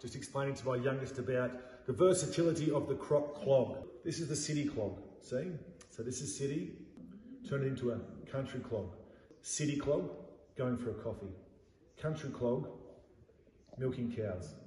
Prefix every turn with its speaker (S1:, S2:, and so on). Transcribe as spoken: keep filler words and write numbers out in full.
S1: just explaining to my youngest about the versatility of the Croc Clog. This is the city clog, see? So this is city, turn it into a country clog. City clog, going for a coffee. Country clog, milking cows.